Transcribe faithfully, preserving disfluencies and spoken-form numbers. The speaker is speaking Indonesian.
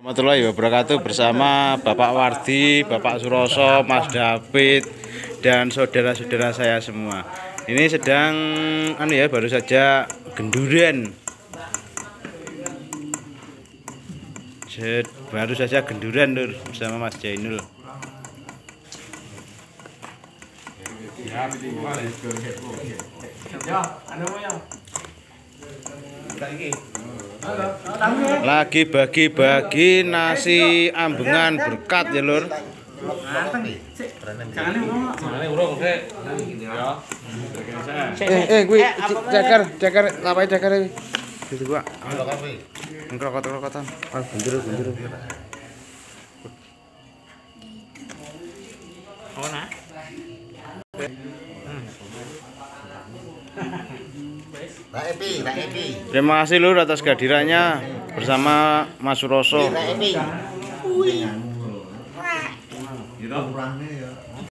Warahmatullahi wabarakatuh, bersama Bapak Wardi, Bapak Suroso, Mas David, dan saudara-saudara saya semua. Ini sedang anu ya, baru saja genduren. Baru saja genduren Lur, bersama Mas Jainul. Lagi bagi-bagi nasi ambengan berkat ya Lur. Eh eh kuwi cakar cakar lapai cakar iki. Gitu gua. Ngrokot-rokotan. Ah bundur-bundur. Oh nah. Pak Epi, Pak Epi. Terima kasih Lur atas kehadirannya bersama Mas Suroso. Pak Epi.